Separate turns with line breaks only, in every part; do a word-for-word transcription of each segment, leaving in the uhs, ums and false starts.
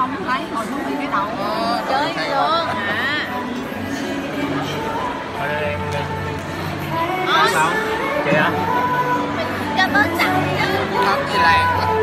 không thấy ngồi xuống cái đầu
ờ, chơi luôn hả?
Ở đây em đi.
Ôi,
Sao? Kìa.
mình cho bớt chậm chứ.
Không gì làng quá.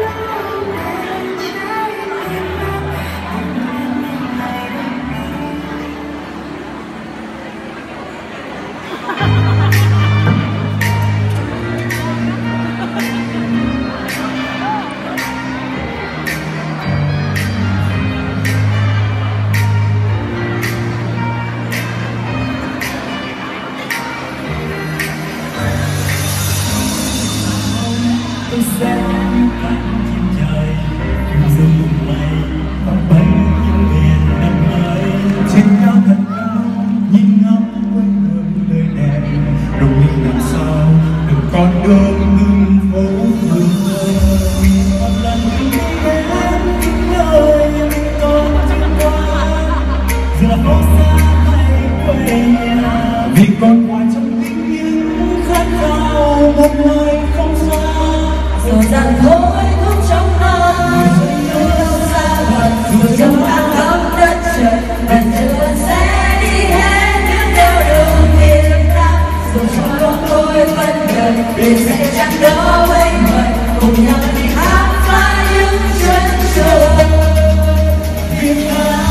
tôi sẽ cánh chim trời kim dương cùng mây và bay những miền năm ấy trên cao thật cao nhìn ngắm quê hương nơi đẹp đồng nhiên làm sao từng con đường từng phố phường một lần đi đến những nơi mình còn chưa qua giờ phố xa hay quê nhà vì còn hoài trong tim những khát khao một nơi không xa
dù rằng thôi không trong mơ dù đâu xa gần dù trong áng ấm đất trời lần chưa sẽ đi hết những nẻo đường miền Nam dù trong lòng tôi vẫn đợi để sẽ chẳng đó mấy người cùng nhau đi khám phá những chân trời Việt Nam.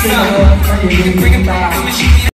bây giờ có gì chúng ta